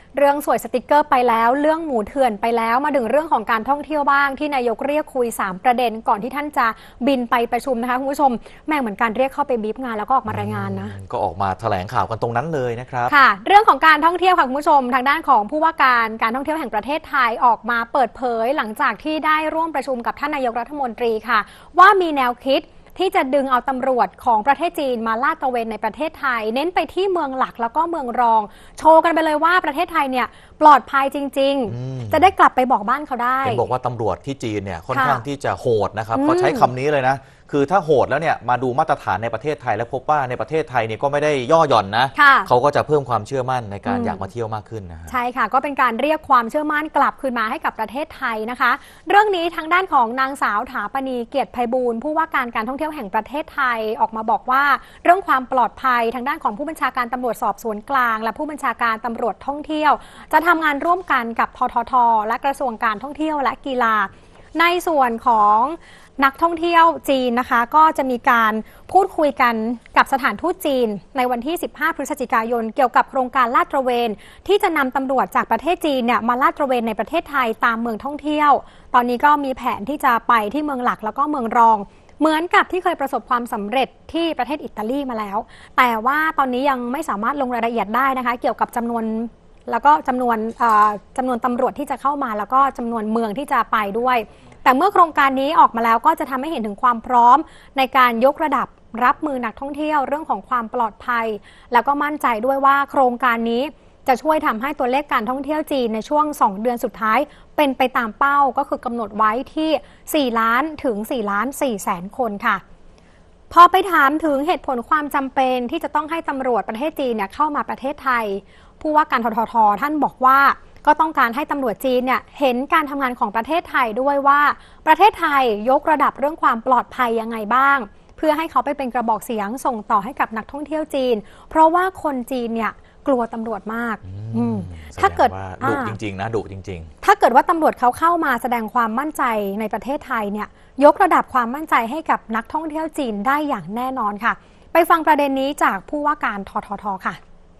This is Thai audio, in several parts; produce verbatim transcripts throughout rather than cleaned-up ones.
เรื่องสวยสติกเกอร์ไปแล้วเรื่องหมูเถื่อนไปแล้วมาถึงเรื่องของการท่องเที่ยวบ้างที่นายกเรียกคุยสามประเด็นก่อนที่ท่านจะบินไปประชุมนะคะคุณผู้ชมแม่เหมือนการเรียกเข้าไปบีบงานแล้วก็ออกมารายงานนะก็ออกมาแถลงข่าวกันตรงนั้นเลยนะครับค่ะเรื่องของการท่องเที่ยวค่ะคุณผู้ชมทางด้านของผู้ว่าการการท่องเที่ยวแห่งประเทศไทยออกมาเปิดเผยหลังจากที่ได้ร่วมประชุมกับท่านนายกรัฐมนตรีค่ะว่ามีแนวคิดที่จะดึงเอาตำรวจของประเทศจีนมาลาดตระเวนในประเทศไทยเน้นไปที่เมืองหลักแล้วก็เมืองรองโชว์กันไปเลยว่าประเทศไทยเนี่ยปลอดภัยจริงๆจะได้กลับไปบอกบ้านเขาได้เห็นบอกว่าตำรวจที่จีนเนี่ยค่อนข้างที่จะโหดนะครับเขาใช้คำนี้เลยนะคือถ้าโหดแล้วเนี่ยมาดูมาตรฐานในประเทศไทยแล้วพบว่าในประเทศไทยเนี่ยก็ไม่ได้ย่อหย่อนนะเขาก็จะเพิ่มความเชื่อมั่นในการอยากมาเที่ยวมากขึ้นนะใช่ค่ะก็เป็นการเรียกความเชื่อมั่นกลับคืนมาให้กับประเทศไทยนะคะเรื่องนี้ทางด้านของนางสาวถาปณีเกียรติไพบูลย์ผู้ว่าการการท่องเที่ยวแห่งประเทศไทยออกมาบอกว่าเรื่องความปลอดภัยทางด้านของผู้บัญชาการตำรวจสอบสวนกลางและผู้บัญชาการตำรวจท่องเที่ยวจะทำงานร่วมกันกับทททและกระทรวงการท่องเที่ยวและกีฬาในส่วนของนักท่องเที่ยวจีนนะคะก็จะมีการพูดคุยกันกับสถานทูตจีนในวันที่สิบห้าพฤศจิกายนเกี่ยวกับโครงการลาดตระเวนที่จะนำตำรวจจากประเทศจีนเนี่ยมาลาดตระเวนในประเทศไทยตามเมืองท่องเที่ยวตอนนี้ก็มีแผนที่จะไปที่เมืองหลักแล้วก็เมืองรองเหมือนกับที่เคยประสบความสำเร็จที่ประเทศอิตาลีมาแล้วแต่ว่าตอนนี้ยังไม่สามารถลงรายละเอียดได้นะคะเกี่ยวกับจำนวนแล้วก็จำนวนจำนวนตำรวจที่จะเข้ามาแล้วก็จำนวนเมืองที่จะไปด้วยแต่เมื่อโครงการนี้ออกมาแล้วก็จะทำให้เห็นถึงความพร้อมในการยกระดับรับมือนักท่องเที่ยวเรื่องของความปลอดภัยแล้วก็มั่นใจด้วยว่าโครงการนี้จะช่วยทำให้ตัวเลขการท่องเที่ยวจีนในช่วงสองเดือนสุดท้ายเป็นไปตามเป้าก็คือกำหนดไว้ที่สี่ล้านถึงสี่ล้านสี่แสนคนค่ะพอไปถามถึงเหตุผลความจำเป็นที่จะต้องให้ตำรวจประเทศจีนเนี่ยเข้ามาประเทศไทยผู้ว่าการทททท่านบอกว่าก็ต้องการให้ตำรวจจีนเนี่ยเห็นการทำงานของประเทศไทยด้วยว่าประเทศไทยยกระดับเรื่องความปลอดภัยยังไงบ้างเพื่อให้เขาไปเป็นกระบอกเสียงส่งต่อให้กับนักท่องเที่ยวจีนเพราะว่าคนจีนเนี่ยกลัวตำรวจมากถ้าเกิดดุจริงๆนะดุจริงๆถ้าเกิดว่าตำรวจเขาเข้ามาแสดงความมั่นใจในประเทศไทยเนี่ยยกระดับความมั่นใจให้กับนักท่องเที่ยวจีนได้อย่างแน่นอนค่ะไปฟังประเด็นนี้จากผู้ว่าการทททค่ะ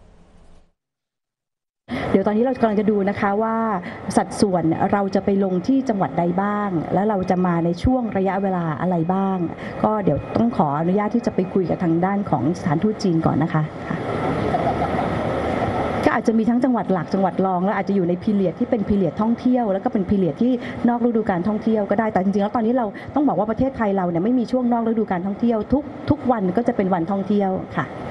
เดี๋ยวตอนนี้เรากำลังจะดูนะคะว่าสัดส่วนเราจะไปลงที่จังหวัดใดบ้างแล้วเราจะมาในช่วงระยะเวลาอะไรบ้างก็เดี๋ยวต้องขออนุญาตที่จะไปคุยกับทางด้านของสถานทูตจีนก่อนนะคะก็อาจจะมีทั้งจังหวัดหลักจังหวัดรองแล้วอาจจะอยู่ในพีเรียดที่เป็นพีเรียดท่องเที่ยวแล้วก็เป็นพีเรียดที่นอกฤดูการท่องเที่ยวก็ได้แต่จริงๆแล้วตอนนี้เราต้องบอกว่าประเทศไทยเราเนี่ยไม่มีช่วงนอกฤดูการท่องเที่ยวทุกทุกวันก็จะเป็นวันท่องเที่ยวค่ะ